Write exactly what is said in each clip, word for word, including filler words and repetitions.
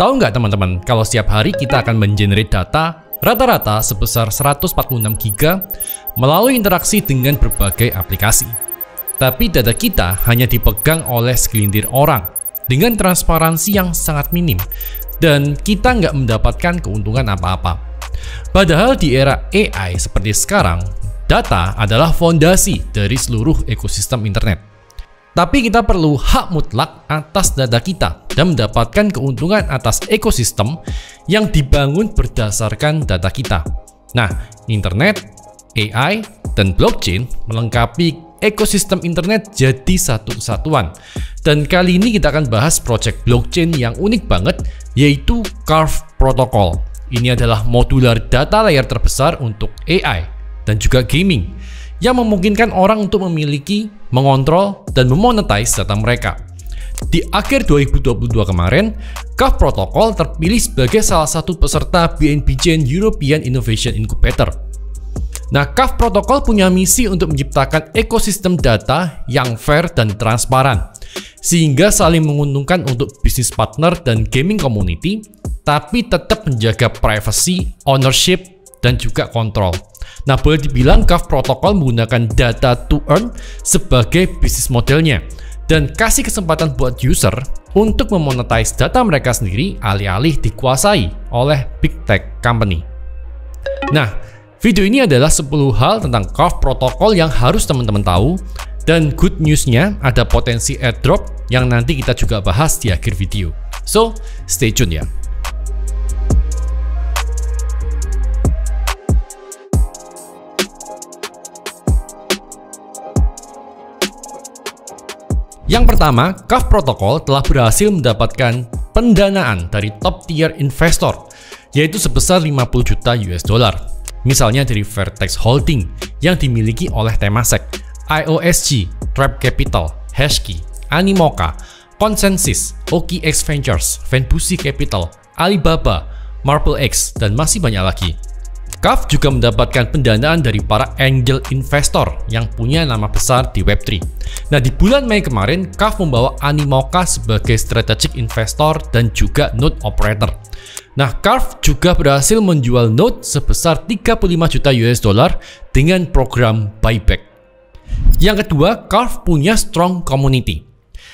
Tahu nggak teman-teman, kalau setiap hari kita akan mengenerate data rata-rata sebesar seratus empat puluh enam giga melalui interaksi dengan berbagai aplikasi. Tapi data kita hanya dipegang oleh segelintir orang dengan transparansi yang sangat minim, dan kita nggak mendapatkan keuntungan apa-apa. Padahal di era A I seperti sekarang, data adalah fondasi dari seluruh ekosistem internet. Tapi kita perlu hak mutlak atas data kita dan mendapatkan keuntungan atas ekosistem yang dibangun berdasarkan data kita. Nah, internet, A I, dan blockchain melengkapi ekosistem internet jadi satu kesatuan. Dan kali ini kita akan bahas project blockchain yang unik banget, yaitu Curve Protocol. Ini adalah modular data layer terbesar untuk A I dan juga gaming, yang memungkinkan orang untuk memiliki, mengontrol, dan memonetize data mereka. Di akhir dua ribu dua puluh dua kemarin, Curve Protocol terpilih sebagai salah satu peserta B N B Chain European Innovation Incubator. Nah, Curve Protocol punya misi untuk menciptakan ekosistem data yang fair dan transparan, sehingga saling menguntungkan untuk bisnis partner dan gaming community, tapi tetap menjaga privacy, ownership, dan juga kontrol. Nah, boleh dibilang Curve Protocol menggunakan data to earn sebagai bisnis modelnya dan kasih kesempatan buat user untuk memonetize data mereka sendiri alih-alih dikuasai oleh big tech company. Nah, video ini adalah sepuluh hal tentang Curve Protocol yang harus teman-teman tahu, dan good news-nya ada potensi airdrop yang nanti kita juga bahas di akhir video. So, stay tune ya. Yang pertama, Curve Protocol telah berhasil mendapatkan pendanaan dari top tier investor, yaitu sebesar lima puluh juta U S dollar. Misalnya dari Vertex Holding yang dimiliki oleh Temasek, I O S G, Trap Capital, Hashkey, Animoca, Consensus, O K X Ventures, Venbusi Capital, Alibaba, MarpleX, dan masih banyak lagi. Curve juga mendapatkan pendanaan dari para angel investor yang punya nama besar di web tiga. Nah, di bulan Mei kemarin, Curve membawa Animoca sebagai strategic investor dan juga node operator. Nah, Curve juga berhasil menjual node sebesar tiga puluh lima juta U S dollar dengan program buyback. Yang kedua, Curve punya strong community.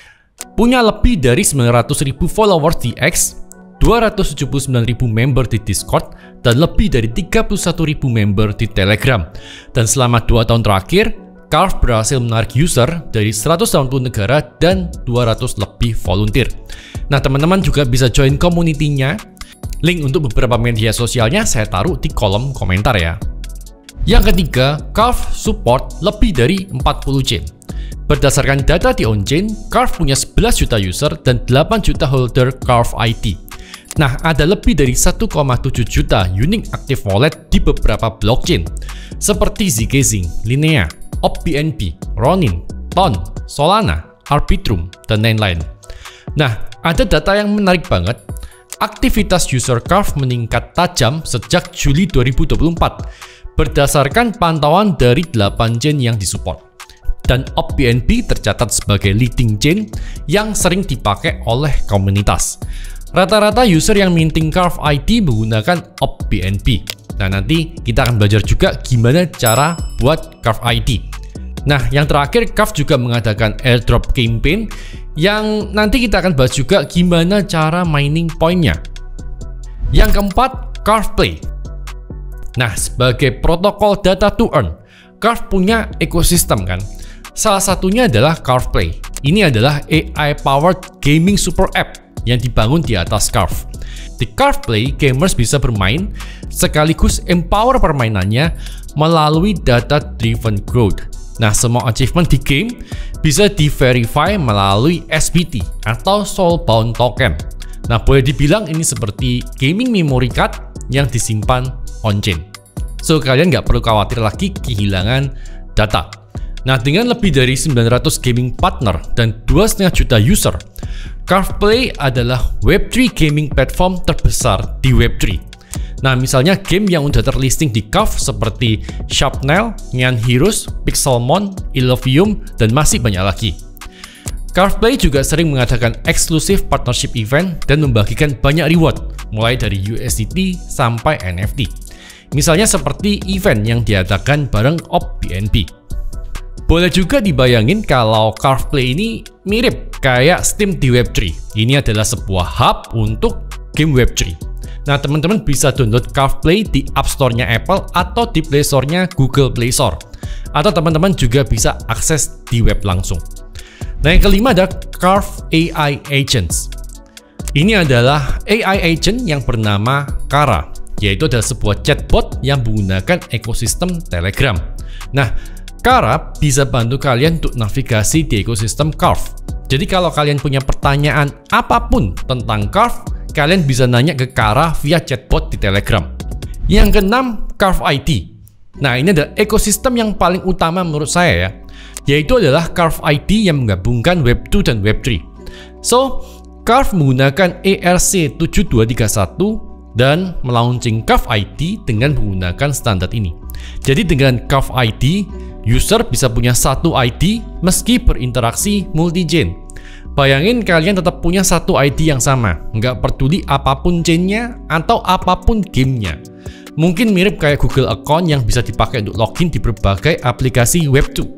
Punya lebih dari sembilan ratus ribu followers di X, dua ratus tujuh puluh sembilan ribu member di Discord, dan lebih dari tiga puluh satu ribu member di Telegram. Dan selama dua tahun terakhir, Curve berhasil menarik user dari seratus delapan puluh negara dan dua ratus lebih volunteer. Nah, teman-teman juga bisa join community-nya. Link untuk beberapa media sosialnya saya taruh di kolom komentar ya. Yang ketiga, Curve support lebih dari empat puluh chain. Berdasarkan data di on-chain, Curve punya sebelas juta user dan delapan juta holder Curve I D. Nah, ada lebih dari satu koma tujuh juta unique active wallet di beberapa blockchain seperti Zcash, Linea, O P B N B, Ronin, Ton, Solana, Arbitrum, dan lain-lain. Nah, ada data yang menarik banget. Aktivitas user Curve meningkat tajam sejak Juli dua ribu dua puluh empat berdasarkan pantauan dari delapan chain yang disupport. Dan O P B N B tercatat sebagai leading chain yang sering dipakai oleh komunitas. Rata-rata user yang minting Curve I D menggunakan O P B N B. Nah, nanti kita akan belajar juga gimana cara buat Curve I D. Nah, yang terakhir, Curve juga mengadakan airdrop campaign yang nanti kita akan bahas juga gimana cara mining poinnya. Yang keempat, Curve Play. Nah, sebagai protokol data to earn, Curve punya ekosistem kan. Salah satunya adalah Curve Play. Ini adalah A I-powered gaming super app yang dibangun di atas Curve. Di Curve Play, gamers bisa bermain sekaligus empower permainannya melalui data-driven growth. Nah, semua achievement di game bisa di-verify melalui S B T atau Soulbound Token. Nah, boleh dibilang ini seperti gaming memory card yang disimpan on-chain. So, kalian nggak perlu khawatir lagi kehilangan data. Nah, dengan lebih dari sembilan ratus gaming partner dan dua koma lima juta user, Curve Play adalah web tiga gaming platform terbesar di web tiga. Nah, misalnya game yang udah terlisting di Curve seperti Sharpnail, Nyan Heroes, Pixelmon, Illuvium, dan masih banyak lagi. Carveplay juga sering mengadakan eksklusif partnership event dan membagikan banyak reward, mulai dari U S D T sampai N F T. Misalnya seperti event yang diadakan bareng O P B N B. Boleh juga dibayangin kalau Carveplay ini mirip kayak Steam di Web tiga. Ini adalah sebuah hub untuk game Web tiga. Nah, teman-teman bisa download Carveplay di App Store-nya Apple atau di Play Store-nya Google Play Store. Atau teman-teman juga bisa akses di web langsung. Nah, yang kelima ada Carve A I Agents. Ini adalah A I agent yang bernama Kara, yaitu adalah sebuah chatbot yang menggunakan ekosistem Telegram. Nah, Kara bisa bantu kalian untuk navigasi di ekosistem Carve. Jadi kalau kalian punya pertanyaan apapun tentang Carve, kalian bisa nanya ke Kara via chatbot di Telegram. Yang keenam, Carve I D. Nah, ini adalah ekosistem yang paling utama menurut saya ya, yaitu adalah Carve I D yang menggabungkan Web dua dan Web tiga. So, Carve menggunakan E R C tujuh dua tiga satu dan melaunching Carve I D dengan menggunakan standar ini. Jadi dengan Carve I D, user bisa punya satu I D meski berinteraksi multi-chain. Bayangin kalian tetap punya satu I D yang sama, nggak peduli apapun chainnya atau apapun gamenya. Mungkin mirip kayak Google Account yang bisa dipakai untuk login di berbagai aplikasi Web dua.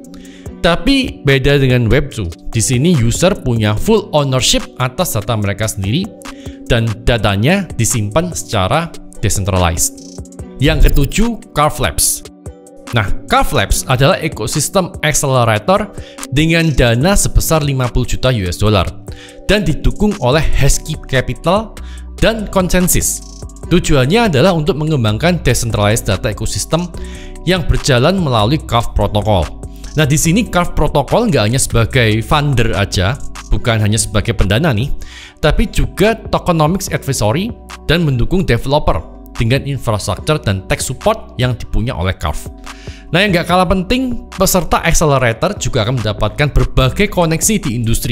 Tapi beda dengan Web dua, di sini user punya full ownership atas data mereka sendiri dan datanya disimpan secara decentralized. Yang ketujuh, Carve Labs. Nah, Carve Labs adalah ekosistem accelerator dengan dana sebesar lima puluh juta U S dollar dan didukung oleh Hashkeep Capital dan Consensus. Tujuannya adalah untuk mengembangkan decentralized data ekosistem yang berjalan melalui Carve Protocol. Nah, di sini Carve Protocol nggak hanya sebagai funder aja, bukan hanya sebagai pendana nih, tapi juga tokenomics advisory dan mendukung developer dengan infrastruktur dan tech support yang dipunya oleh Carve. Nah, yang nggak kalah penting, peserta accelerator juga akan mendapatkan berbagai koneksi di industri.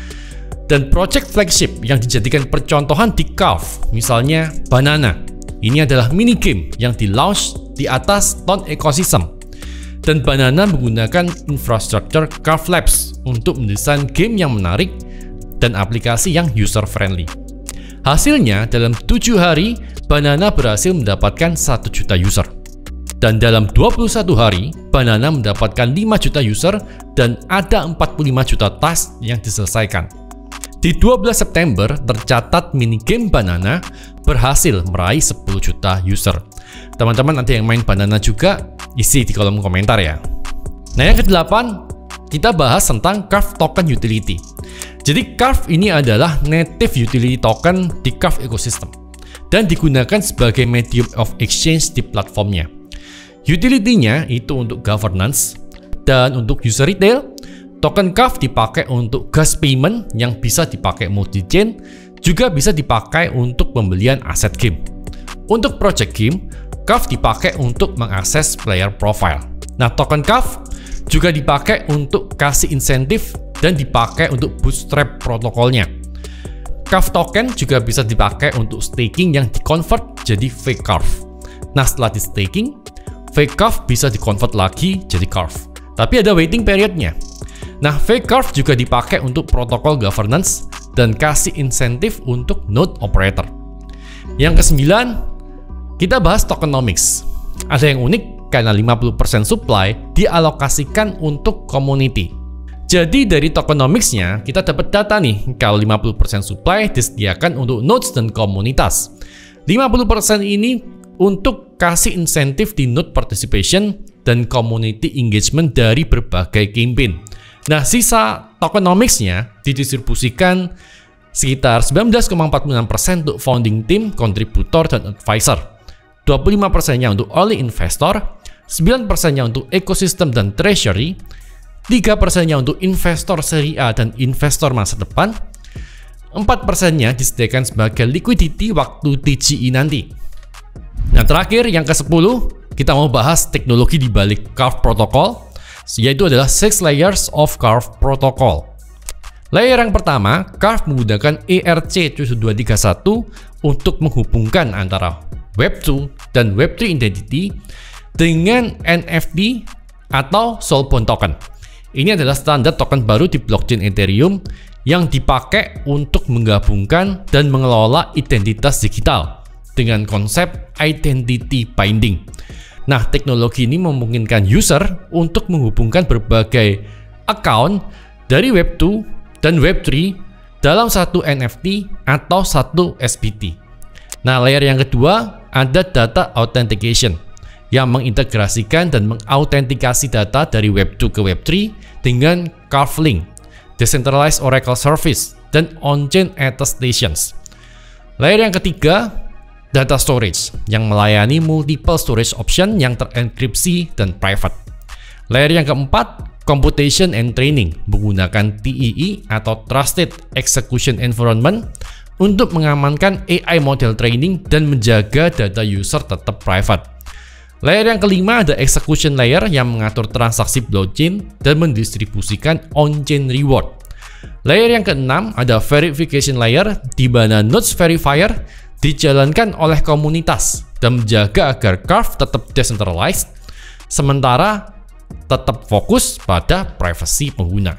Dan project flagship yang dijadikan percontohan di Carve, misalnya Banana. Ini adalah mini game yang di-launch di atas Ton Ecosystem. Dan Banana menggunakan infrastruktur Carve Labs untuk mendesain game yang menarik dan aplikasi yang user-friendly. Hasilnya, dalam tujuh hari, Banana berhasil mendapatkan satu juta user. Dan dalam dua puluh satu hari, Banana mendapatkan lima juta user dan ada empat puluh lima juta task yang diselesaikan. Di dua belas September, tercatat minigame Banana berhasil meraih sepuluh juta user. Teman-teman nanti yang main Banana juga, isi di kolom komentar ya. Nah, yang kedelapan, kita bahas tentang Carve Token Utility. Jadi Carve ini adalah native utility token di Carve ecosystem dan digunakan sebagai medium of exchange di platformnya. Utility-nya itu untuk governance dan untuk user retail. Token Carve dipakai untuk gas payment yang bisa dipakai multi-chain, juga bisa dipakai untuk pembelian aset game. Untuk project game, Carve dipakai untuk mengakses player profile. Nah, token Carve juga dipakai untuk kasih insentif dan dipakai untuk bootstrap protokolnya. Carve token juga bisa dipakai untuk staking yang di-convert jadi fake Carve. Nah, setelah di staking, fake Carve bisa di-convert lagi jadi Carve. Tapi ada waiting periodnya. Nah, fake Carve juga dipakai untuk protokol governance dan kasih insentif untuk node operator. Yang kesembilan, kita bahas tokenomics. Ada yang unik karena lima puluh persen supply dialokasikan untuk community. Jadi dari tokenomics-nya kita dapat data nih kalau lima puluh persen supply disediakan untuk nodes dan komunitas. lima puluh persen ini untuk kasih insentif di node participation dan community engagement dari berbagai campaign. Nah, sisa tokenomics-nya didistribusikan sekitar sembilan belas koma empat puluh enam persen untuk founding team, kontributor, dan advisor. dua puluh lima persen-nya untuk early investor, sembilan persen-nya untuk ekosistem dan treasury, tiga persen-nya untuk investor seri A dan investor masa depan, empat persen-nya disediakan sebagai liquidity waktu T G E nanti. Nah, terakhir yang ke sepuluh, kita mau bahas teknologi di balik Carve Protocol, yaitu adalah six layers of Carve Protocol. Layer yang pertama, Carve menggunakan E R C tujuh dua tiga satu untuk menghubungkan antara Web dua dan Web tiga Identity dengan N F T atau Soulbound Token. Ini adalah standar token baru di blockchain Ethereum yang dipakai untuk menggabungkan dan mengelola identitas digital dengan konsep identity binding. Nah, teknologi ini memungkinkan user untuk menghubungkan berbagai account dari web dua dan web tiga dalam satu N F T atau satu S B T. Nah, layer yang kedua ada data authentication yang mengintegrasikan dan mengautentikasi data dari web dua ke web tiga dengan Curve Link, Decentralized Oracle Service, dan on-chain attestations. Layer yang ketiga, data storage yang melayani multiple storage option yang terenkripsi dan private. Layer yang keempat, computation and training menggunakan T E E atau Trusted Execution Environment untuk mengamankan A I model training dan menjaga data user tetap private. Layer yang kelima ada execution layer yang mengatur transaksi blockchain dan mendistribusikan on-chain reward. Layer yang keenam ada verification layer di mana nodes verifier dijalankan oleh komunitas dan menjaga agar Curve tetap decentralized, sementara tetap fokus pada privacy pengguna.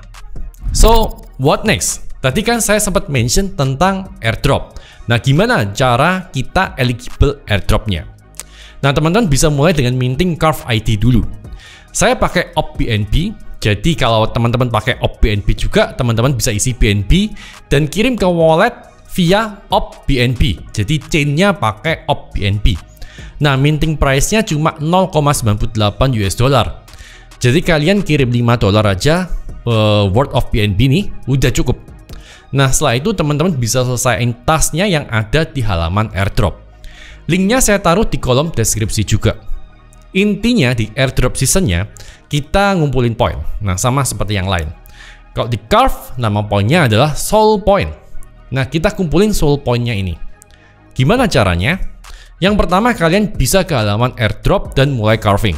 So, what next? Tadi kan saya sempat mention tentang airdrop. Nah, gimana cara kita eligible airdropnya? Nah, teman-teman bisa mulai dengan minting Curve I D dulu. Saya pakai O P B N B, jadi kalau teman-teman pakai O P B N B juga, teman-teman bisa isi B N B dan kirim ke wallet via O P B N B, jadi chainnya pakai O P B N B. Nah, minting price-nya cuma nol koma sembilan delapan U S dollar. Jadi kalian kirim lima dolar aja uh, worth of B N B nih, udah cukup. Nah, setelah itu teman-teman bisa selesaiin tasknya yang ada di halaman airdrop. Linknya saya taruh di kolom deskripsi juga. Intinya di airdrop seasonnya kita ngumpulin poin. Nah, sama seperti yang lain. Kalau di Curve, nama poinnya adalah Soul Point. Nah, kita kumpulin soul point-nya ini. Gimana caranya? Yang pertama, kalian bisa ke halaman airdrop dan mulai carving.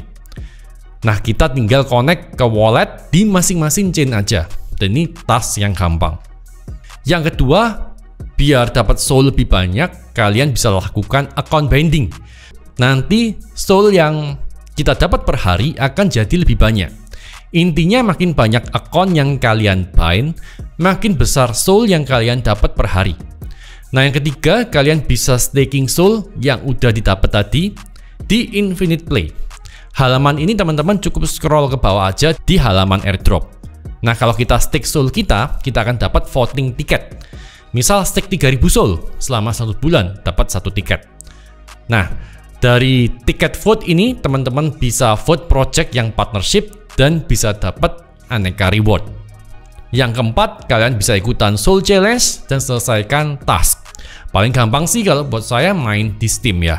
Nah, kita tinggal connect ke wallet di masing-masing chain aja. Dan ini task yang gampang. Yang kedua, biar dapat soul lebih banyak, kalian bisa lakukan account binding. Nanti soul yang kita dapat per hari akan jadi lebih banyak. Intinya makin banyak account yang kalian bind, makin besar soul yang kalian dapat per hari. Nah, yang ketiga, kalian bisa staking soul yang udah didapat tadi di Infinite Play. Halaman ini teman-teman cukup scroll ke bawah aja di halaman airdrop. Nah, kalau kita stake soul kita, kita akan dapat voting tiket. Misal stake tiga ribu soul selama satu bulan dapat satu tiket. Nah, dari tiket vote ini teman-teman bisa vote project yang partnership dan bisa dapat aneka reward. Yang keempat, kalian bisa ikutan Soul Challenge dan selesaikan task. Paling gampang sih kalau buat saya main di Steam ya.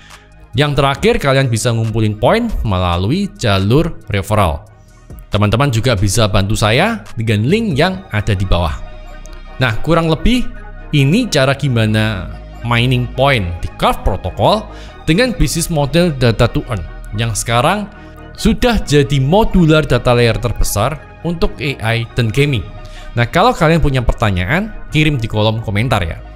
Yang terakhir, kalian bisa ngumpulin poin melalui jalur referral. Teman-teman juga bisa bantu saya dengan link yang ada di bawah. Nah, kurang lebih ini cara gimana mining point di Curve Protocol dengan bisnis model data to earn yang sekarang sudah jadi modular data layer terbesar untuk A I dan gaming. Nah, kalau kalian punya pertanyaan, kirim di kolom komentar ya.